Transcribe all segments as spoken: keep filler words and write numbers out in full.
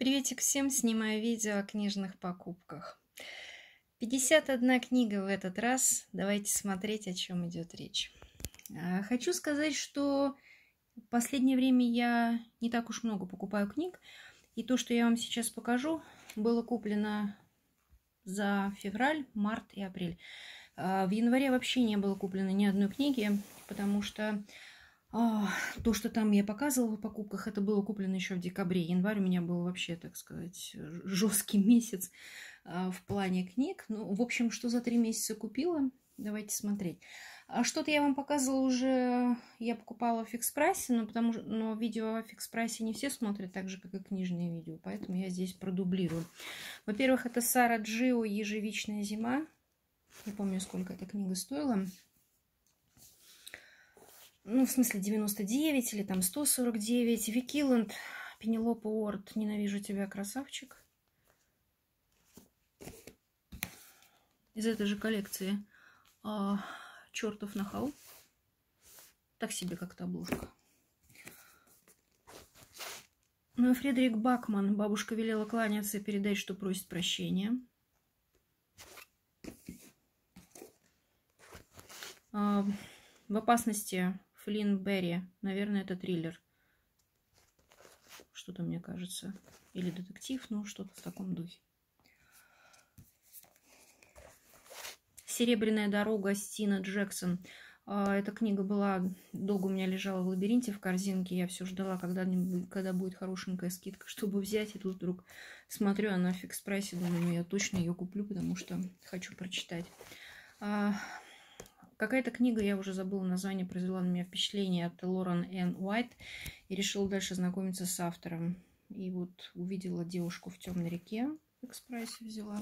Приветик всем, снимаю видео о книжных покупках. пятьдесят одна книга в этот раз. Давайте смотреть, о чем идет речь. Хочу сказать, что в последнее время я не так уж много покупаю книг. И то, что я вам сейчас покажу, было куплено за февраль, март и апрель. В январе вообще не было куплено ни одной книги, потому что а, то, что там я показывала в покупках, это было куплено еще в декабре. Январь у меня был вообще, так сказать, жесткий месяц а, в плане книг. Ну, в общем, что за три месяца купила, давайте смотреть. А что-то я вам показывала уже, я покупала в фикс-прайсе, но, потому, но видео в фикс-прайсе не все смотрят так же, как и книжные видео, поэтому я здесь продублирую. Во-первых, это Сара Джио «Ежевичная зима». Не помню, сколько эта книга стоила. Ну, в смысле, девяносто девять или там сто сорок девять. Вики Лэнд, Пенелопа Уорд, «Ненавижу тебя, красавчик». Из этой же коллекции а, «Чертов нахал». Так себе как-то обложка. Ну и Фредерик Бакман, «Бабушка велела кланяться и передать, что просит прощения». А, в опасности Флинн Берри. Наверное, это триллер. Что-то, мне кажется. Или детектив, ну, что-то в таком духе. «Серебряная дорога» Стина Джексон. Эта книга была долго у меня лежала в лабиринте в корзинке. Я все ждала, когда, когда будет хорошенькая скидка, чтобы взять. И тут вдруг смотрю, она в фикс-прайсе. Думаю, ну, я точно ее куплю, потому что хочу прочитать. Какая-то книга, я уже забыла название, произвела на меня впечатление, от Лорен Энн Уайт. И решила дальше знакомиться с автором. И вот увидела «Девушку в темной реке». В экспрессе взяла.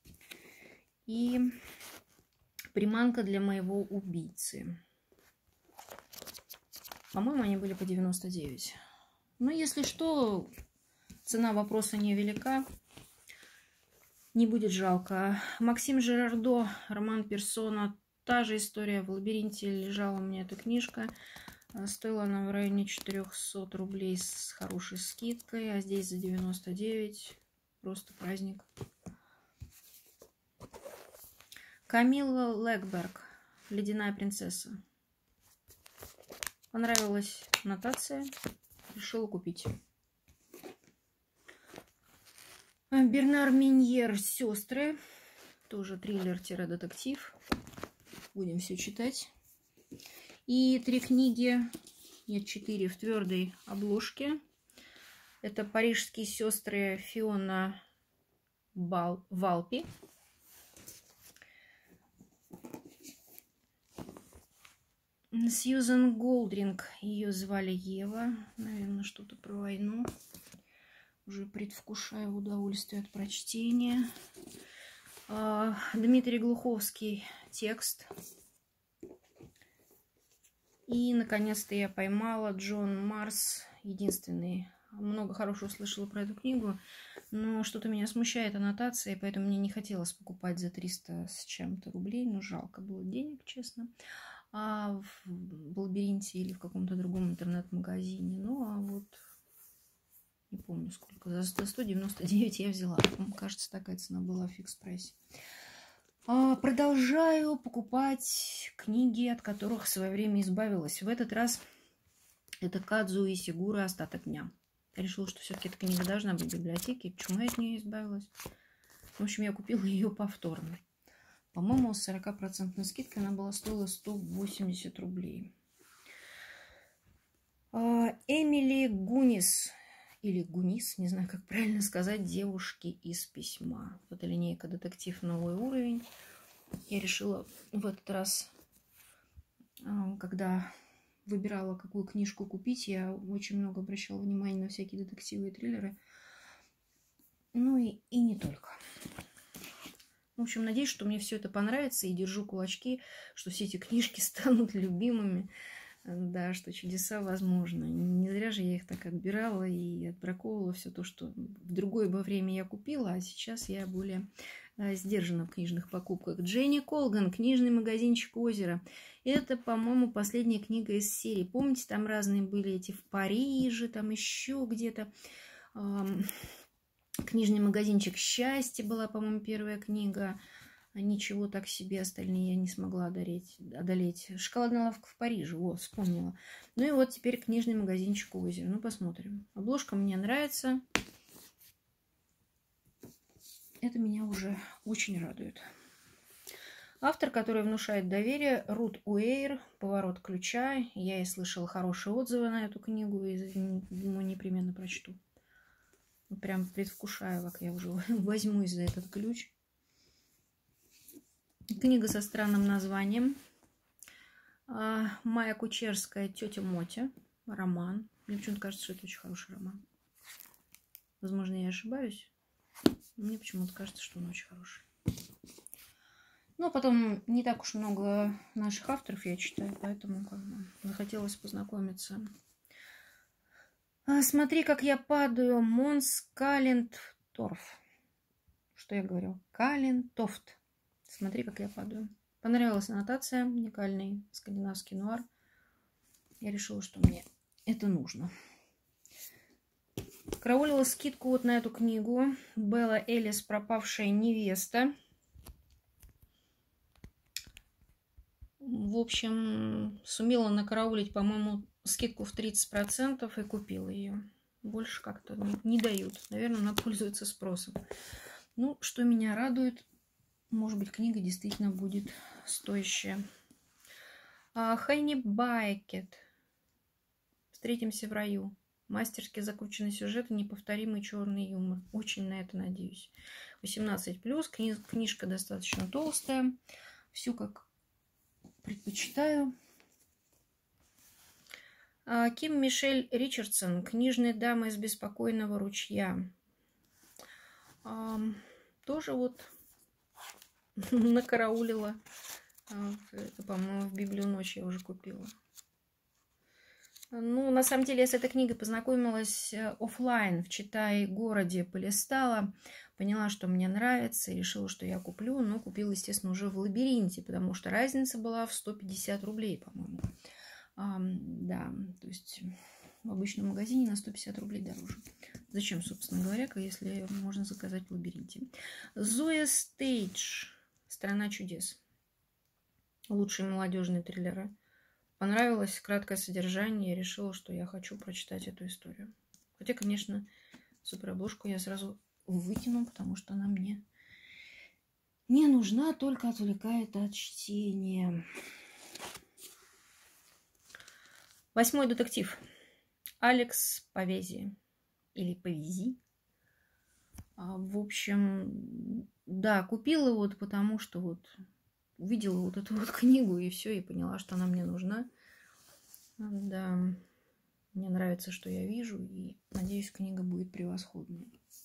И «Приманка для моего убийцы». По-моему, они были по девяносто девять. Но если что, цена вопроса невелика. Не будет жалко. Максим Жерардо, роман «Персона». Та же история, в лабиринте лежала у меня эта книжка. Стоила она в районе четырёхсот рублей с хорошей скидкой, а здесь за девяносто девять. Просто праздник. Камилла Легберг, «Ледяная принцесса». Понравилась аннотация, решила купить. Бернар Миньер «Сестры». Тоже триллер-детектив. Будем все читать. И три книги, нет, четыре в твердой обложке. Это «Парижские сестры» Фиона Бал... Валпи. Сьюзан Голдринг, ее звали Ева. Наверное, что-то про войну. Уже предвкушаю удовольствие от прочтения. Дмитрий Глуховский, «Текст». И, наконец-то, я поймала Джон Марс, «Единственный». Много хорошего слышала про эту книгу, но что-то меня смущает аннотация, поэтому мне не хотелось покупать за триста с чем-то рублей. Ну, жалко было денег, честно. А в лабиринте или в каком-то другом интернет-магазине. Ну, а вот не помню сколько. За сто девяносто девять я взяла. Кажется, такая цена была в фикс-прайсе. Продолжаю покупать книги, от которых в свое время избавилась. В этот раз это Кадзуо Исигуро «Остаток дня». Я решила, что все-таки эта книга должна быть в библиотеке. Почему я от нее избавилась? В общем, я купила ее повторно. По-моему, с сорокапроцентной скидкой она была стоила сто восемьдесят рублей. Эмили Гунис, или Гунис, не знаю, как правильно сказать, «Девушки из письма». Это линейка «Детектив. Новый уровень». Я решила в этот раз, когда выбирала, какую книжку купить, я очень много обращала внимания на всякие детективы и триллеры. Ну и, и не только. В общем, надеюсь, что мне все это понравится, и держу кулачки, что все эти книжки станут любимыми. Да, что чудеса возможны. Не зря же я их так отбирала и отбраковывала все то, что в другое бы время я купила, а сейчас я более сдержана в книжных покупках. Дженни Колган, «Книжный магазинчик озера». Это, по-моему, последняя книга из серии. Помните, там разные были эти в Париже, там еще где-то. Книжный магазинчик «Счастье» была, по-моему, первая книга. Ничего так себе, остальные я не смогла одолеть. одолеть. «Шоколадная лавка в Париже», вот, вспомнила. Ну и вот теперь книжный магазинчик «Озеро». Ну, посмотрим. Обложка мне нравится. Это меня уже очень радует. Автор, который внушает доверие, Рут Уэйр, «Поворот ключа». Я и слышала хорошие отзывы на эту книгу, и думаю, непременно прочту. Прям предвкушаю, как я уже возьмусь за этот ключ. Книга со странным названием. Майя Кучерская «Тетя Мотя». Роман. Мне почему-то кажется, что это очень хороший роман. Возможно, я ошибаюсь. Мне почему-то кажется, что он очень хороший. Но потом не так уж много наших авторов я читаю, поэтому как бы захотелось познакомиться. «Смотри, как я падаю», Монс Калентторф. Что я говорю? Калентофт. «Смотри, как я падаю». Понравилась аннотация, уникальный скандинавский нуар. Я решила, что мне это нужно. Караулила скидку вот на эту книгу. Белла Элис «Пропавшая невеста». В общем, сумела накараулить, по-моему, скидку в тридцать процентов и купила ее. Больше как-то не, не дают. Наверное, она пользуется спросом. Ну, что меня радует, может быть, книга действительно будет стоящая. Хайни Байкет. «Встретимся в раю». Мастерски закрученный сюжет и неповторимый черный юмор. Очень на это надеюсь. восемнадцать плюс. Кни книжка достаточно толстая. Всю как предпочитаю. Ким Мишель Ричардсон. «Книжная дама из беспокойного ручья». Тоже вот накараулила. Это, по-моему, в Библию ночи я уже купила. Ну, на самом деле, я с этой книгой познакомилась офлайн, в Читай-городе, полистала, поняла, что мне нравится, и решила, что я куплю, но купила, естественно, уже в Лабиринте, потому что разница была в сто пятьдесят рублей, по-моему. А, да, то есть в обычном магазине на сто пятьдесят рублей дороже. Зачем, собственно говоря, если можно заказать в Лабиринте? Зоя Стейдж. «Страна чудес». Лучшие молодежные триллеры. Понравилось краткое содержание, и решила, что я хочу прочитать эту историю. Хотя, конечно, суперобложку я сразу выкину, потому что она мне не нужна, только отвлекает от чтения. Восьмой детектив. Алекс Повези. Или Повези. В общем, да, купила вот потому, что вот увидела вот эту вот книгу, и все, и поняла, что она мне нужна. Да, мне нравится, что я вижу, и надеюсь, книга будет превосходной.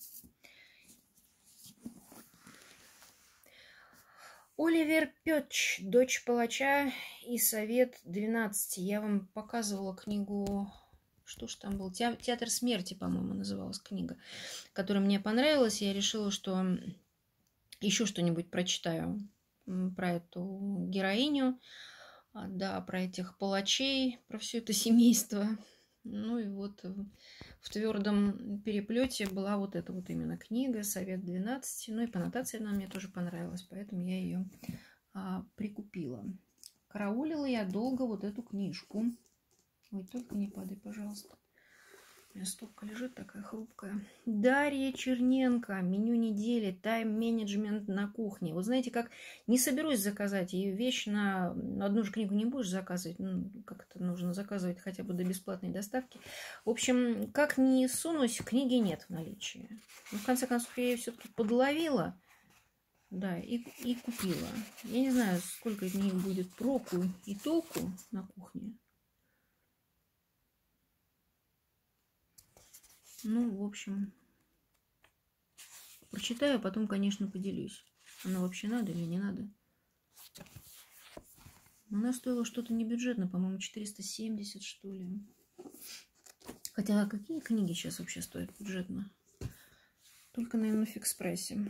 Оливер Пёч, «Дочь палача» и «Совет двенадцати». Я вам показывала книгу, что ж там был, «Театр смерти», по-моему, называлась книга, которая мне понравилась. Я решила, что еще что-нибудь прочитаю про эту героиню, да, про этих палачей, про все это семейство. Ну и вот в твердом переплете была вот эта вот именно книга «Совет двенадцати». Ну и по аннотации она мне тоже понравилась, поэтому я ее а, прикупила. Караулила я долго вот эту книжку. Ой, только не падай, пожалуйста. У меня стопка лежит такая хрупкая. Дарья Черненко. «Меню недели. Тайм-менеджмент на кухне». Вот знаете, как не соберусь заказать ее вещь на одну же книгу не будешь заказывать. Ну, как-то нужно заказывать хотя бы до бесплатной доставки. В общем, как ни сунусь, книги нет в наличии. Но в конце концов, я ее все-таки подловила. Да, и, и купила. Я не знаю, сколько из них будет проку и толку на кухне. Ну, в общем, прочитаю, а потом, конечно, поделюсь. Она вообще надо или не надо? Она стоила что-то небюджетно, по-моему, четыреста семьдесят, что ли. Хотя какие книги сейчас вообще стоят бюджетно? Только, наверное, в Экспрессе.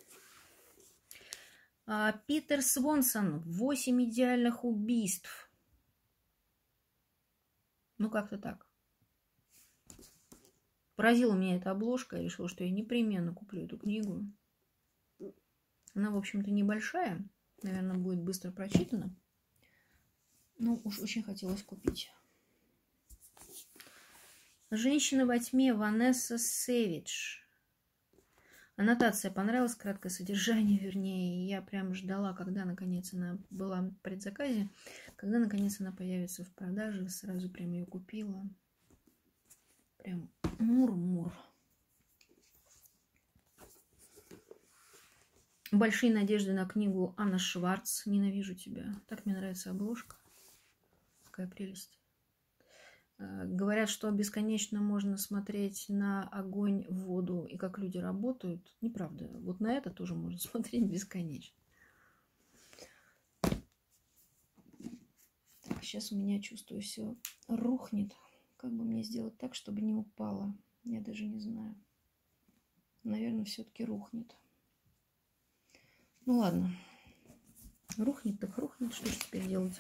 А, Питер Свонсон. «Восемь идеальных убийств». Ну, как-то так. Поразила меня эта обложка. Я решила, что я непременно куплю эту книгу. Она, в общем-то, небольшая. Наверное, будет быстро прочитана. Но уж очень хотелось купить. «Женщина во тьме» Ванесса Сэвидж. Аннотация понравилась, краткое содержание, вернее. Я прям ждала, когда наконец она была в предзаказе, когда наконец она появится в продаже. Сразу прям ее купила. Прям мур-мур. Большие надежды на книгу Анна Шварц «Ненавижу тебя». Так мне нравится обложка. Какая прелесть. Говорят, что бесконечно можно смотреть на огонь, воду и как люди работают. Неправда. Вот на это тоже можно смотреть бесконечно. Так, сейчас у меня, чувствую, все рухнет. Как бы мне сделать так, чтобы не упало? Я даже не знаю. Наверное, все-таки рухнет. Ну ладно. Рухнет так рухнет. Что же теперь делать?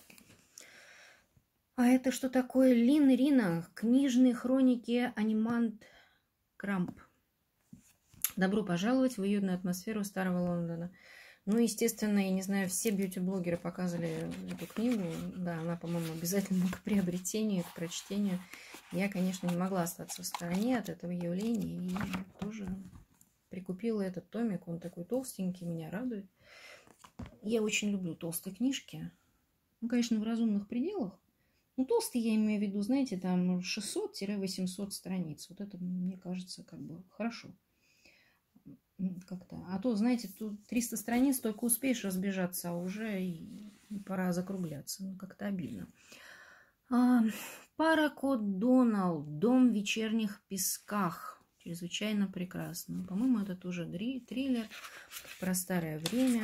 А это что такое? Лин Рина. Книжные хроники Анимант Крамп. Добро пожаловать в уютную атмосферу старого Лондона. Ну, естественно, я не знаю, все бьюти-блогеры показывали эту книгу. Да, она, по-моему, обязательно к приобретению, к прочтению. Я, конечно, не могла остаться в стороне от этого явления. И тоже прикупила этот томик. Он такой толстенький, меня радует. Я очень люблю толстые книжки. Ну, конечно, в разумных пределах. Ну, толстый я имею в виду, знаете, там шестьсот-восемьсот страниц. Вот это, мне кажется, как бы хорошо. Как-то. А то, знаете, тут триста страниц, только успеешь разбежаться, а уже и, и пора закругляться. Ну, как-то обидно. А, Паракот Доналд. Дом в вечерних песках. Чрезвычайно прекрасно. По-моему, это тоже триллер про старое время.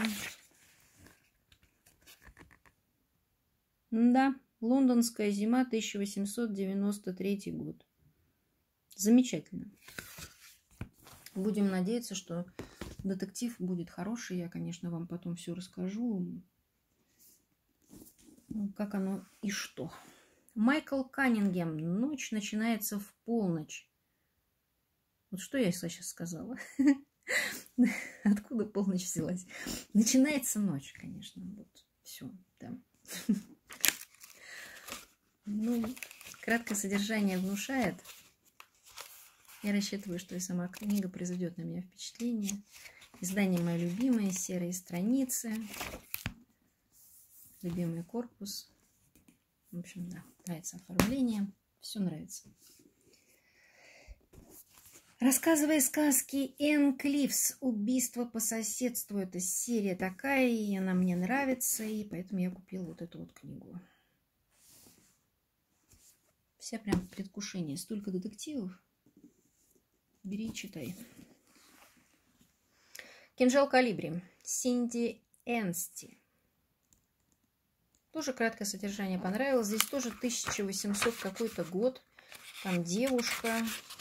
Да. Лондонская зима, тысяча восемьсот девяносто третий год. Замечательно. Будем надеяться, что детектив будет хороший. Я, конечно, вам потом все расскажу, как оно и что. Майкл Каннингем. Ночь начинается в полночь. Вот что я сейчас сказала? Откуда полночь взялась? Начинается ночь, конечно. Вот все, да. Ну, краткое содержание внушает. Я рассчитываю, что и сама книга произведет на меня впечатление. Издание мое любимое, серые страницы, любимый корпус. В общем, да, нравится оформление, все нравится. Рассказывая сказки Энн Клифс. Убийство по соседству. Это серия такая, и она мне нравится, и поэтому я купила вот эту вот книгу. Вся прям в предвкушении. Столько детективов. Бери и читай. Кинжал Калибри. Синди Энсти. Тоже краткое содержание понравилось. Здесь тоже тысяча восемьсот какой-то год. Там девушка.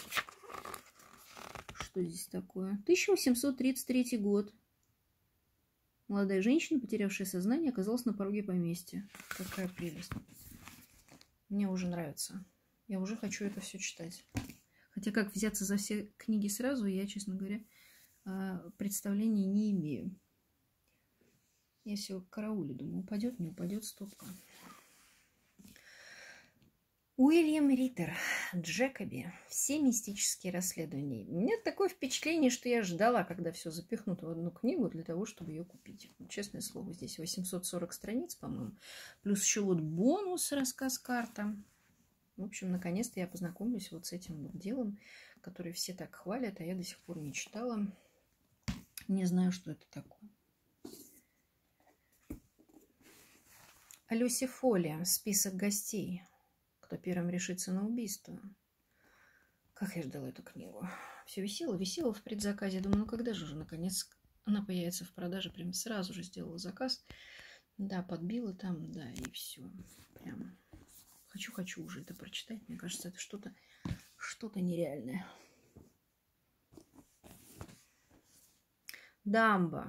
Что здесь такое? тысяча восемьсот тридцать третий год. Молодая женщина, потерявшая сознание, оказалась на пороге поместья. Какая прелесть. Мне уже нравится. Я уже хочу это все читать. Хотя как взяться за все книги сразу, я, честно говоря, представления не имею. Я все караулю, думаю, упадет, не упадет стопка. Уильям Риттер. Джекоби. Все мистические расследования. У меня такое впечатление, что я ждала, когда все запихнут в одну книгу для того, чтобы ее купить. Честное слово, здесь восемьсот сорок страниц, по-моему. Плюс еще вот бонус, рассказ-карта. В общем, наконец-то я познакомлюсь вот с этим вот делом, которое все так хвалят, а я до сих пор не читала. Не знаю, что это такое. Люсифолия. Список гостей. Кто первым решится на убийство. Как я ждала эту книгу. Все висело, висело в предзаказе. Думаю, ну когда же уже, наконец, она появится в продаже. Прям сразу же сделала заказ. Да, подбила там, да, и все. Прям хочу-хочу уже это прочитать. Мне кажется, это что-то что-то нереальное. Дамба.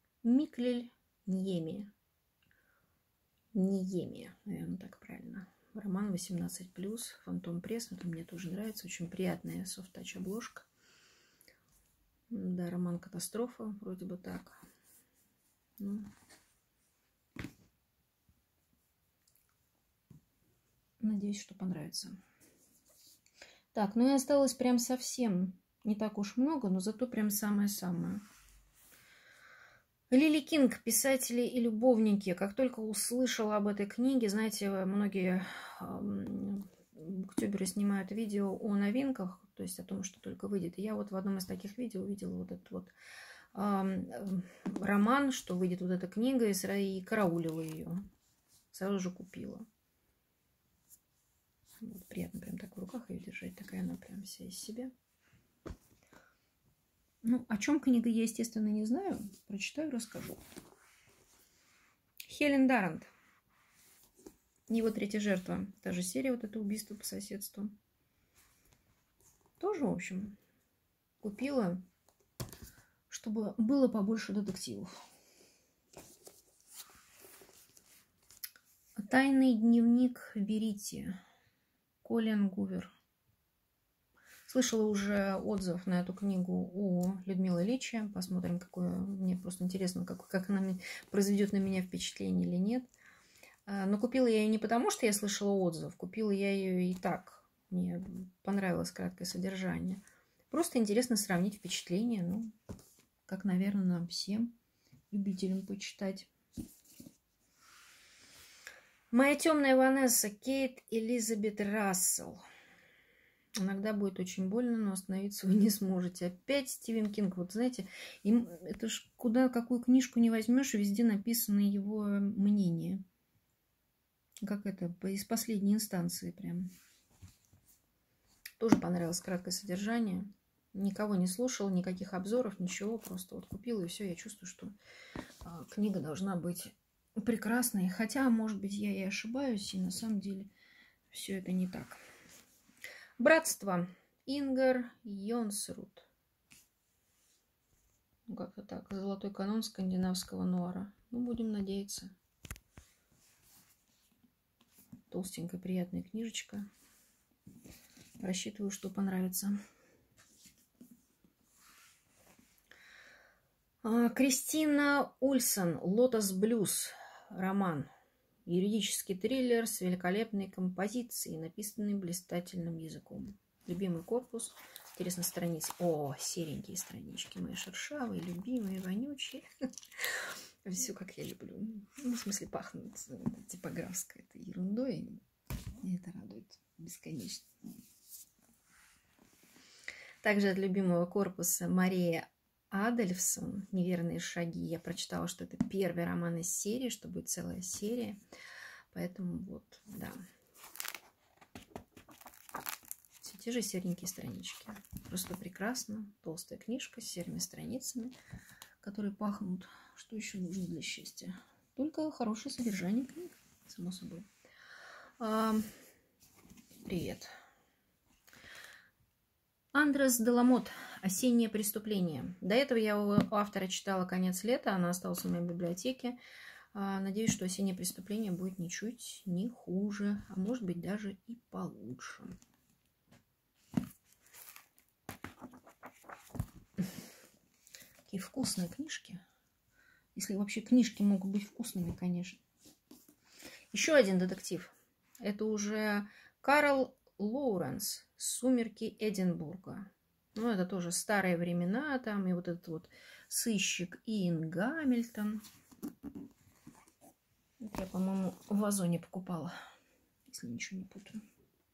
Миклель Ньеми. Ниеми, наверное, так правильно. роман восемнадцать плюс, Фантом Пресс. Это мне тоже нравится. Очень приятная софт-тач обложка. Да, роман «Катастрофа», вроде бы так. Ну, надеюсь, что понравится. Так, ну и осталось прям совсем не так уж много, но зато прям самое-самое. Лили Кинг, «Писатели и любовники». Как только услышала об этой книге, знаете, многие буктюберы снимают видео о новинках, то есть о том, что только выйдет. И я вот в одном из таких видео увидела вот этот вот э, роман, что выйдет вот эта книга, и, и караулила ее. Сразу же купила. Вот, приятно прям так в руках ее держать. Такая она прям вся из себя. Ну, о чем книга я, естественно, не знаю. Прочитаю, расскажу. Хелен Даррент. Его третья жертва. Та же серия, вот это убийство по соседству. Тоже, в общем, купила, чтобы было побольше детективов. Тайный дневник Верити. Колин Гувер. Слышала уже отзыв на эту книгу у Людмилы Личи. Посмотрим, какое. Мне просто интересно, как, как она произведет на меня впечатление или нет. Но купила я ее не потому, что я слышала отзыв. Купила я ее и так. Мне понравилось краткое содержание. Просто интересно сравнить впечатления. Ну, как, наверное, нам всем, любителям почитать. Моя темная Ванесса. Кейт Элизабет Рассел. Иногда будет очень больно, но остановиться вы не сможете. Опять Стивен Кинг. Вот знаете, им, это ж куда какую книжку не возьмешь, везде написано его мнение. Как это, из последней инстанции прям. Тоже понравилось краткое содержание. Никого не слушала, никаких обзоров, ничего. Просто вот купила и все. Я чувствую, что а, книга должна быть прекрасной. Хотя, может быть, я и ошибаюсь, и на самом деле все это не так. Братство. Ингар Йонсрут. Ну, как-то так. Золотой канон скандинавского нуара. Ну, будем надеяться. Толстенькая, приятная книжечка. Рассчитываю, что понравится. Кристина Ульсон. «Лотос Блюз». Роман. Юридический триллер с великолепной композицией, написанный блистательным языком. Любимый корпус. Интересно, страниц. О, серенькие странички. Мои шершавые, любимые, вонючие. Все, как я люблю. Ну, в смысле, пахнут типографской этой ерундой. И это радует бесконечно. Также от любимого корпуса Мария Адельфсон «Неверные шаги». Я прочитала, что это первый роман из серии, что будет целая серия. Поэтому вот, да. Все те же серенькие странички. Просто прекрасно. Толстая книжка с серыми страницами, которые пахнут. Что еще нужно для счастья? Только хорошее содержание книг, само собой. А, привет. Андрес Деламот. «Осеннее преступление». До этого я у автора читала «Конец лета». Она осталась у меня в библиотеке. Надеюсь, что «Осеннее преступление» будет ничуть не хуже, а может быть даже и получше. Какие вкусные книжки. Если вообще книжки могут быть вкусными, конечно. Еще один детектив. Это уже Карл Лоуренс «Сумерки Эдинбурга». Ну, это тоже старые времена там. И вот этот вот сыщик Иэн Гамильтон. Это я, по-моему, в Озоне покупала, если ничего не путаю.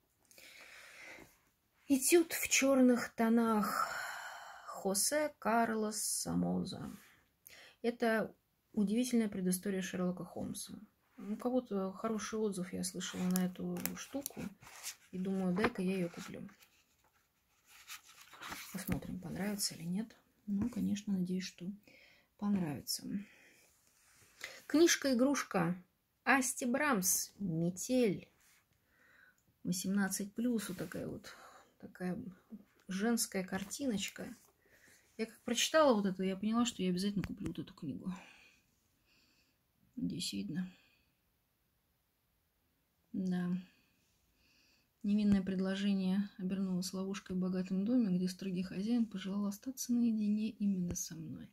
Этюд в черных тонах. Хосе Карлос Сомоза. Это удивительная предыстория Шерлока Холмса. У кого-то хороший отзыв я слышала на эту штуку. И думаю, дай-ка я ее куплю. Посмотрим, понравится или нет. Ну, конечно, надеюсь, что понравится. Книжка-игрушка. Асти Брамс. «Метель». восемнадцать плюс. Вот такая вот такая женская картиночка. Я как прочитала вот эту, я поняла, что я обязательно куплю вот эту книгу. Здесь видно. Да. Невинное предложение обернулось ловушкой в богатом доме, где строгий хозяин пожелал остаться наедине именно со мной.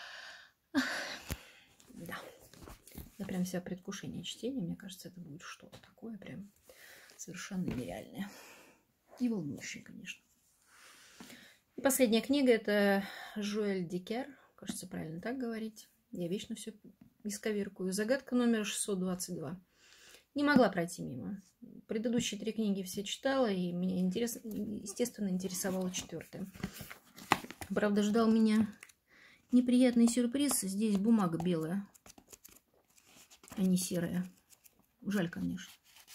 Да. Я прям вся предвкушение чтения. Мне кажется, это будет что-то такое прям совершенно нереальное. И волнующее, конечно. И последняя книга – это Жюэль Дикер. Кажется, правильно так говорить. Я вечно все исковеркую. Загадка номер шестьсот двадцать два. Не могла пройти мимо. Предыдущие три книги все читала, и меня, интерес... естественно, интересовала четвертая. Правда, ждал меня неприятный сюрприз. Здесь бумага белая, а не серая. Жаль, конечно.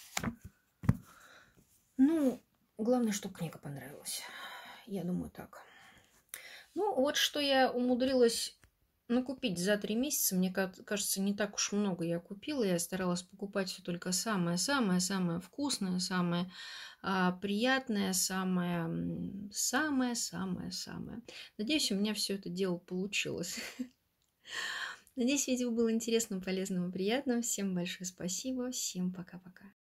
Ну, главное, чтобы книга понравилась. Я думаю, так. Ну, вот что я умудрилась накупить за три месяца. Мне кажется, не так уж много я купила. Я старалась покупать все только самое-самое-самое вкусное, самое а, приятное, самое, самое-самое-самое. Надеюсь, у меня все это дело получилось. Надеюсь, видео было интересным, полезным и приятным. Всем большое спасибо. Всем пока-пока.